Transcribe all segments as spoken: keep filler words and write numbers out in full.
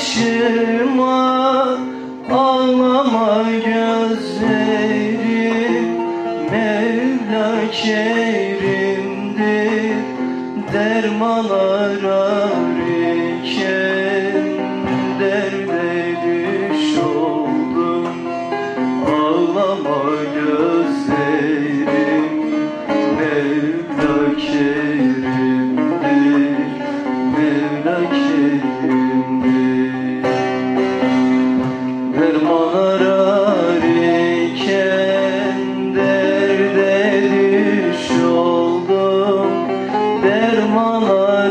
başıma, ağlama gözlerim, Mevla kerimdir. Derman ararken derde düş oldum. Ağlama gözlerim, Mevla kerimdir, Mevla kerimdir. Derman ararken derde düş oldum. Derman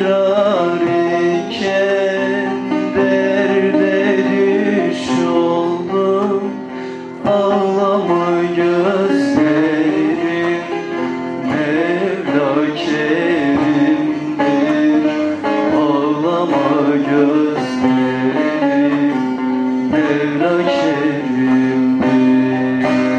ararken derde düş oldum. Ağlama gözlerim, Mevla kerimdir. Ağlama gözlerim, Mevla kerimdir.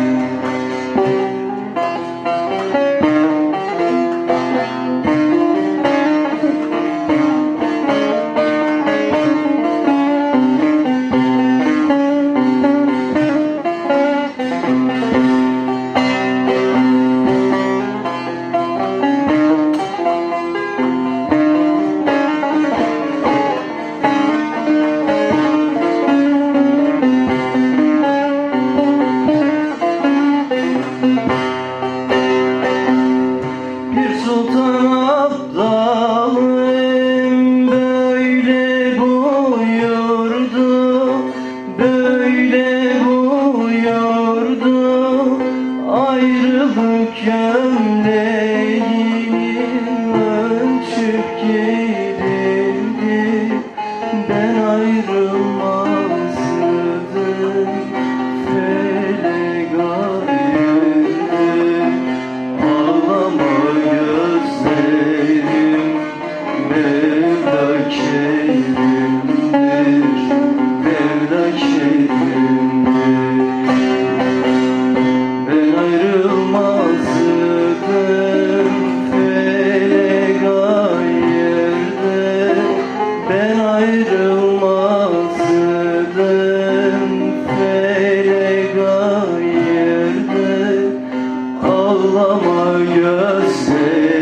Sultan Abdalım böyle buyurdu, böyle buyurdu. Ayrılık gömleğini ölçüp giydirdi. Ben ayrılmazdım, felek ayırdı. Ağlama gözlerim, Mevla kerimdir, Mevla kerimdir. Ben ayrılmazdım, felek ayırdı. Ben ayrılmazdım, felek ayırdı. Ağlama gözlerim,